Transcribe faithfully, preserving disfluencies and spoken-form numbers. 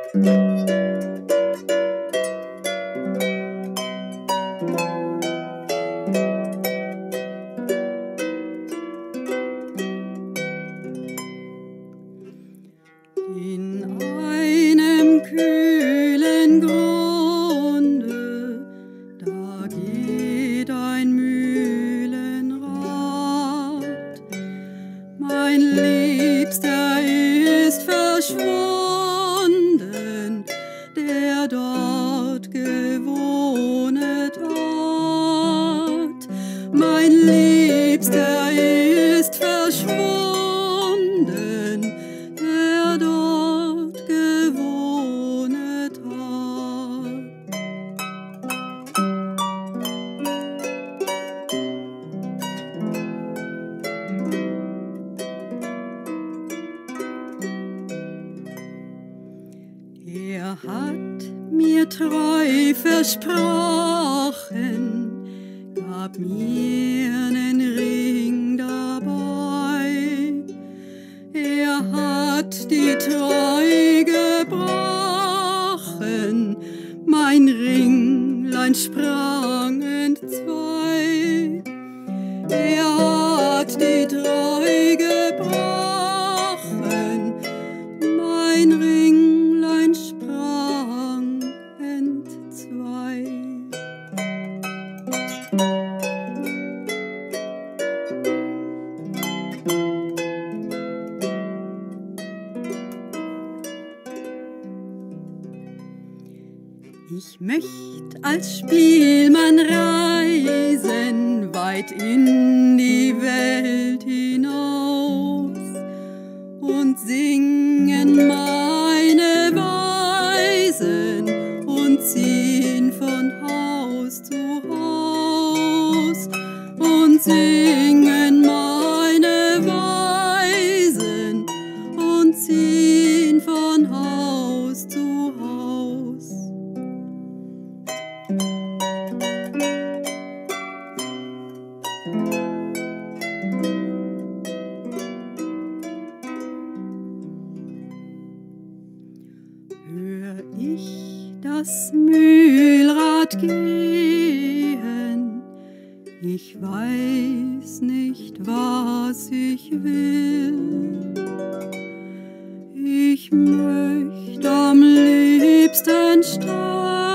In einem kühlen Grunde, da geht ein Mühlenrad. Mein Liebster ist verschwunden, der dort gewohnet hat. Mein Liebster ist verschwunden, der dort gewohnet hat. Er hat mir treu versprochen, gab mir nen Ring dabei. Er hat die Treu gebrochen, mein Ringlein sprang entzwei. Er hat die Treu gebrochen, mein Ringlein sprang entzwei. Ich möcht als Spielmann reisen, weit in die Welt hinaus und singen meine Weisen und ziehen von Haus zu Haus und singen meine Weisen und ziehen von Haus zu Haus. Hör ich das Mühlrad gehen, ich weiß nicht, was ich will. Ich möcht am liebsten sterben